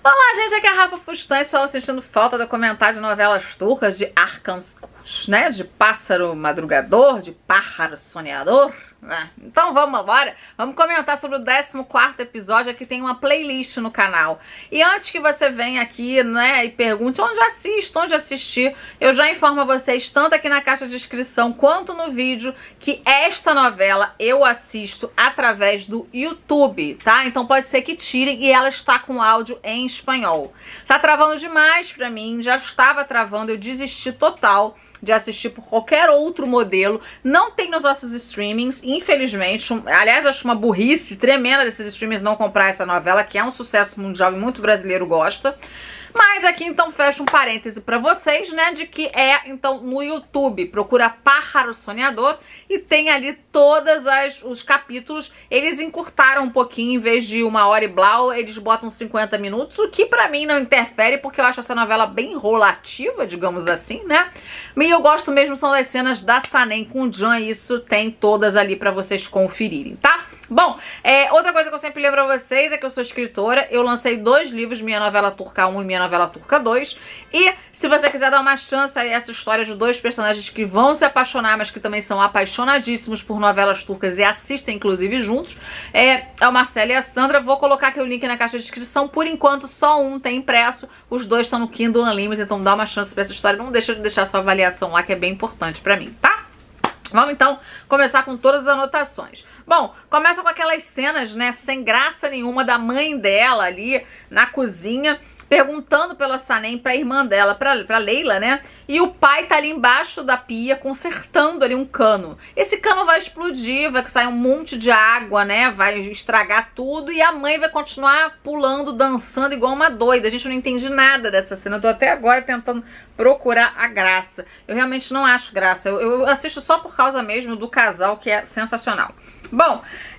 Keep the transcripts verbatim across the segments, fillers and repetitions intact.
Olá, gente, aqui é a Rafa Fustan, estou assistindo Falta Documentário de novelas turcas de Arkansas, né? De pássaro madrugador, de pássaro sonhador. Né? Então vamos agora, vamos comentar sobre o décimo quarto episódio. Aqui tem uma playlist no canal. E antes que você venha aqui, né, e pergunte onde assisto, onde assistir, eu já informo a vocês, tanto aqui na caixa de descrição quanto no vídeo, que esta novela eu assisto através do YouTube, tá? Então pode ser que tirem e ela está com áudio em espanhol. Tá travando demais pra mim, já estava travando, eu desisti total de assistir por qualquer outro modelo. Não tem nos nossos streamings, infelizmente. Um, aliás, acho uma burrice tremenda desses streamings não comprar essa novela, que é um sucesso mundial e muito brasileiro gosta. Mas aqui então fecha um parêntese pra vocês, né, de que é então no YouTube, procura Pássaro Sonhador e tem ali todos os capítulos. Eles encurtaram um pouquinho, em vez de uma hora e blau, eles botam cinquenta minutos, o que pra mim não interfere, porque eu acho essa novela bem enrolativa, digamos assim, né. E eu gosto mesmo são das cenas da Sanem com o Can, e isso tem todas ali pra vocês conferirem, tá? Bom, é, outra coisa que eu sempre lembro a vocês é que eu sou escritora, eu lancei dois livros, Minha Novela Turca um e Minha Novela Turca dois, e se você quiser dar uma chance a essa história de dois personagens que vão se apaixonar, mas que também são apaixonadíssimos por novelas turcas e assistem inclusive juntos, é, é o Marcelo e a Sandra. Vou colocar aqui o link na caixa de descrição. Por enquanto só um tem impresso, os dois estão no Kindle Unlimited, então dá uma chance pra essa história, não deixa de deixar sua avaliação lá, que é bem importante pra mim, tá? Vamos então começar com todas as anotações. Bom, começa com aquelas cenas, né, sem graça nenhuma, da mãe dela ali na cozinha, perguntando pela Sanem pra irmã dela, pra, pra Leila, né? E o pai tá ali embaixo da pia consertando ali um cano. Esse cano vai explodir, vai sair um monte de água, né? Vai estragar tudo e a mãe vai continuar pulando, dançando igual uma doida. A gente não entende nada dessa cena. Eu tô até agora tentando procurar a graça. Eu realmente não acho graça. Eu, eu assisto só por causa mesmo do casal, que é sensacional. Bom,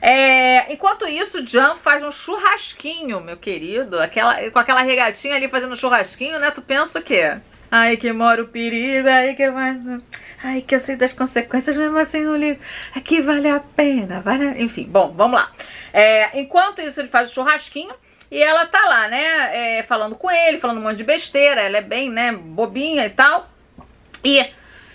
é, enquanto isso, o Can faz um churrasquinho, meu querido, aquela, com aquela regatinha ali fazendo churrasquinho, né? Tu pensa o quê? Ai, que mora o perigo, ai, que mais... Ai, que eu sei das consequências, mesmo assim não ligo. Aqui vale a pena, vale... Enfim, bom, vamos lá. É, enquanto isso, ele faz o churrasquinho e ela tá lá, né, é, falando com ele, falando um monte de besteira, ela é bem, né, bobinha e tal. E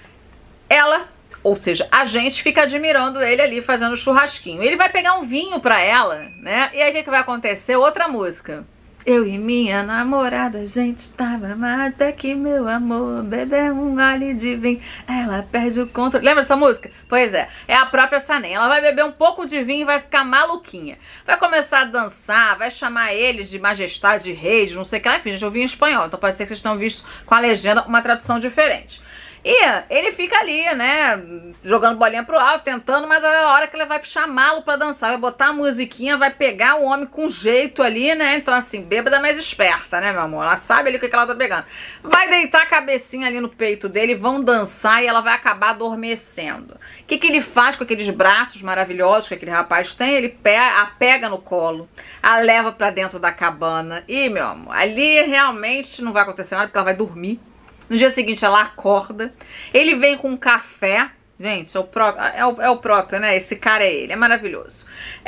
ela... Ou seja, a gente fica admirando ele ali fazendo churrasquinho. Ele vai pegar um vinho pra ela, né? E aí o que, que vai acontecer? Outra música. Eu e minha namorada, a gente tava amada, até que meu amor beber um gole de vinho, ela perde o controle. Lembra dessa música? Pois é, é a própria Sanem. Ela vai beber um pouco de vinho e vai ficar maluquinha. Vai começar a dançar, vai chamar ele de majestade, rei, de não sei o que lá. Enfim, gente, eu vi em espanhol, então pode ser que vocês tenham visto com a legenda uma tradução diferente. E ele fica ali, né, jogando bolinha pro alto, tentando, mas é a hora que ele vai chamá-lo pra dançar, vai botar a musiquinha, vai pegar o homem com jeito ali, né, então assim, bêbada mais esperta, né, meu amor, ela sabe ali o que ela tá pegando. Vai deitar a cabecinha ali no peito dele, vão dançar e ela vai acabar adormecendo. O que que ele faz com aqueles braços maravilhosos que aquele rapaz tem? Ele pega, a pega no colo, a leva pra dentro da cabana e, meu amor, ali realmente não vai acontecer nada porque ela vai dormir. No dia seguinte ela acorda, ele vem com um café, gente, é o próprio, é o, é o próprio, né, esse cara é ele, é maravilhoso,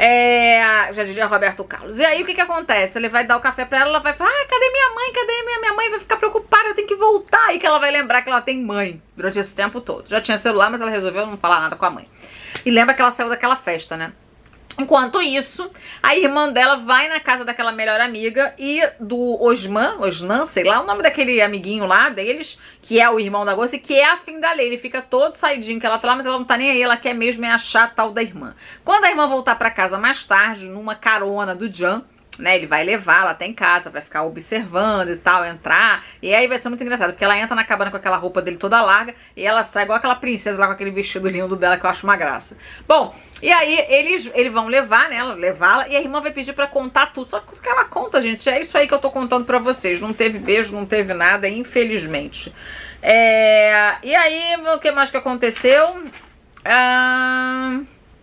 é, já diria Roberto Carlos. E aí o que que acontece? Ele vai dar o café pra ela, ela vai falar, ah, cadê minha mãe, cadê minha, minha mãe, vai ficar preocupada, eu tenho que voltar, aí que ela vai lembrar que ela tem mãe, durante esse tempo todo. Já tinha celular, mas ela resolveu não falar nada com a mãe. E lembra que ela saiu daquela festa, né? Enquanto isso, a irmã dela vai na casa daquela melhor amiga e do Osman, Osnan, sei lá, o nome daquele amiguinho lá deles, que é o irmão da Gosse, que é afim da lei. Ele fica todo saidinho que ela tá lá, mas ela não tá nem aí, ela quer mesmo é achar a tal da irmã. Quando a irmã voltar pra casa mais tarde, numa carona do Can, né, ele vai levar ela até em casa, vai ficar observando e tal, entrar, e aí vai ser muito engraçado, porque ela entra na cabana com aquela roupa dele toda larga, e ela sai igual aquela princesa lá com aquele vestido lindo dela, que eu acho uma graça. Bom, e aí eles, eles vão levar, né, levá-la, e a irmã vai pedir pra contar tudo, só que ela conta, gente, é isso aí que eu tô contando pra vocês, não teve beijo, não teve nada, infelizmente. É, e aí, o que mais que aconteceu? Ah...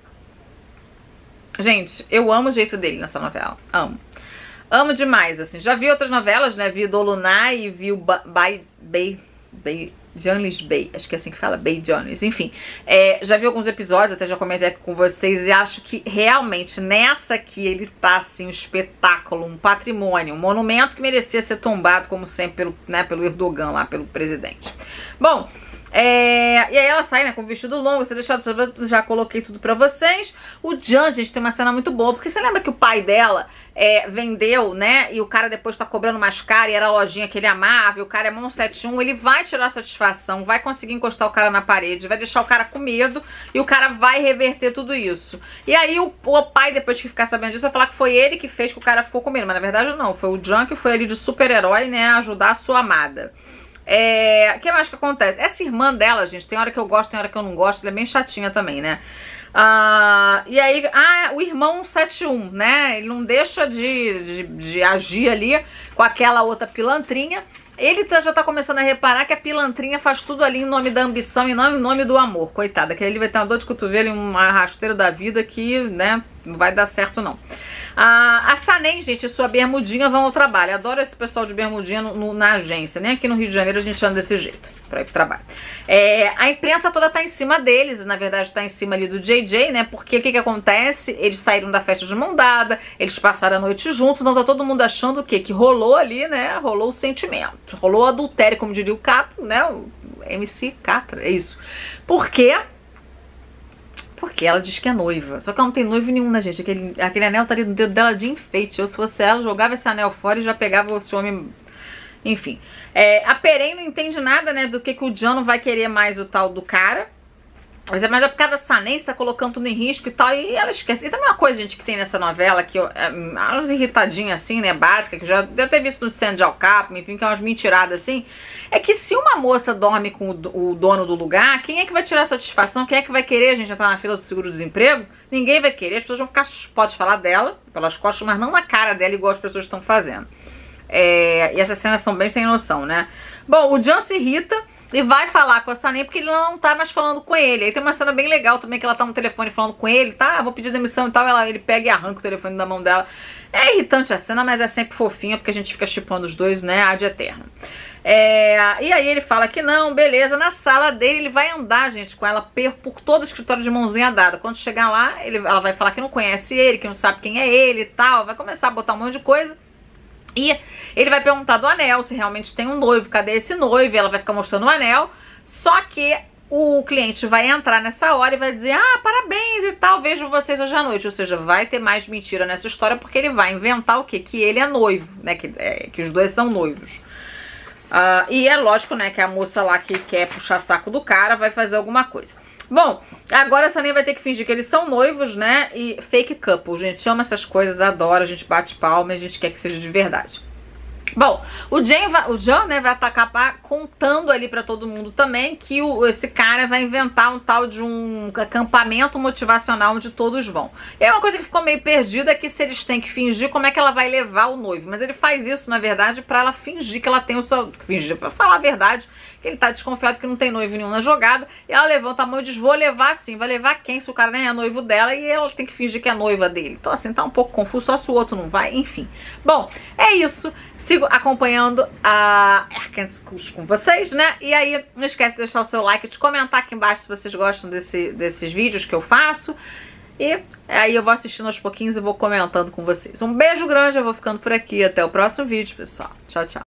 Gente, eu amo o jeito dele nessa novela. Amo. Amo demais, assim. Já vi outras novelas, né? Vi Dolunay e vi o Bai... Bai... Bai... Jones Bay, acho que é assim que fala, Bay Jones, enfim. É, já vi alguns episódios, até já comentei aqui com vocês, e acho que realmente nessa aqui ele tá assim, um espetáculo, um patrimônio, um monumento que merecia ser tombado, como sempre, pelo, né, pelo Erdogan lá, pelo presidente. Bom, é, e aí ela sai, né, com o vestido longo, você deixou, já coloquei tudo pra vocês. O Jan, gente, tem uma cena muito boa, porque você lembra que o pai dela é, vendeu, né, e o cara depois tá cobrando mais caro, e era a lojinha que ele amava, e o cara é mão sete um, ele vai tirar satisfação, vai conseguir encostar o cara na parede, vai deixar o cara com medo, e o cara vai reverter tudo isso. E aí o, o pai, depois que ficar sabendo disso, vai falar que foi ele que fez que o cara ficou com medo, mas na verdade não, foi o Jan que foi ali de super-herói, né, ajudar a sua amada. É, o que mais que acontece? Essa irmã dela, gente, tem hora que eu gosto, tem hora que eu não gosto, ela é bem chatinha também, né? Ah, e aí, ah, o irmão sete um, né? Ele não deixa de, de, de agir ali com aquela outra pilantrinha. Ele já tá começando a reparar que a pilantrinha faz tudo ali em nome da ambição e não em nome do amor. Coitada, que ele vai ter uma dor de cotovelo e uma rasteira da vida que, né, não vai dar certo não. Ah, a Sanem, gente, e sua bermudinha vão ao trabalho. Adoro esse pessoal de bermudinha no, no, na agência. Nem aqui no Rio de Janeiro a gente anda desse jeito pra ir pro trabalho. É, a imprensa toda tá em cima deles, na verdade tá em cima ali do J J, né? Porque o que que acontece? Eles saíram da festa de mão dada, eles passaram a noite juntos, então tá todo mundo achando o quê? Que rolou ali, né? Rolou o sentimento. Rolou o adultério, como diria o Capo, né? O M C Catra, é isso. Por quê? Porque ela diz que é noiva. Só que ela não tem noivo nenhum, né, gente? Aquele, aquele anel tá ali no dedo dela de enfeite. Eu, se fosse ela, jogava esse anel fora e já pegava esse homem. Enfim. É, a Peren não entende nada, né, do que, que o Jan não vai querer mais o tal do cara. Mas é mais é por causa da Sanem, tá colocando tudo em risco e tal, e ela esquece. E também uma coisa, gente, que tem nessa novela, que eu, é, umas irritadinhas assim, né, básica, que eu já deve ter visto no Cena de Alcap, enfim, que é umas mentiradas assim, é que se uma moça dorme com o, o dono do lugar, quem é que vai tirar satisfação? Quem é que vai querer, a gente, entrar na fila do seguro-desemprego? Ninguém vai querer, as pessoas vão ficar, pode falar dela, pelas costas, mas não na cara dela, igual as pessoas estão fazendo. É, e essas cenas são bem sem noção, né? Bom, o Jan se irrita e vai falar com a Sanem porque ele não tá mais falando com ele. Aí tem uma cena bem legal também que ela tá no telefone falando com ele, tá? Vou pedir demissão e tal. Ela, ele pega e arranca o telefone da mão dela. É irritante a cena, mas é sempre fofinha porque a gente fica chipando os dois, né? Ad eterno. É, e aí ele fala que não, beleza. Na sala dele ele vai andar, gente, com ela por todo o escritório de mãozinha dada. Quando chegar lá, ele, ela vai falar que não conhece ele, que não sabe quem é ele e tal. Vai começar a botar um monte de coisa. E ele vai perguntar do anel, se realmente tem um noivo, cadê esse noivo? E ela vai ficar mostrando o anel. Só que o cliente vai entrar nessa hora e vai dizer, ah, parabéns e tal, vejo vocês hoje à noite. Ou seja, vai ter mais mentira nessa história, porque ele vai inventar o quê? Que ele é noivo, né? Que, é, que os dois são noivos. Uh, e é lógico, né, que a moça lá que quer puxar saco do cara vai fazer alguma coisa. Bom, agora a Sanem vai ter que fingir que eles são noivos, né? E fake couple. A gente ama essas coisas, adora, a gente bate palma e a gente quer que seja de verdade. Bom, o Jan, vai, o Jan, né, vai acabar contando ali pra todo mundo também que o, esse cara vai inventar um tal de um acampamento motivacional onde todos vão. E é uma coisa que ficou meio perdida, é que se eles têm que fingir, como é que ela vai levar o noivo? Mas ele faz isso, na verdade, pra ela fingir que ela tem o seu... Fingir, pra falar a verdade, que ele tá desconfiado que não tem noivo nenhum na jogada. E ela levanta a mão e diz, vou levar sim. Vai levar quem? Se o cara nem é noivo dela e ela tem que fingir que é noiva dele. Então assim, tá um pouco confuso, só se o outro não vai, enfim. Bom, é isso. Sigo acompanhando a Arkansas com vocês, né? E aí, não esquece de deixar o seu like, de comentar aqui embaixo se vocês gostam desse, desses vídeos que eu faço. E aí eu vou assistindo aos pouquinhos e vou comentando com vocês. Um beijo grande, eu vou ficando por aqui. Até o próximo vídeo, pessoal. Tchau, tchau.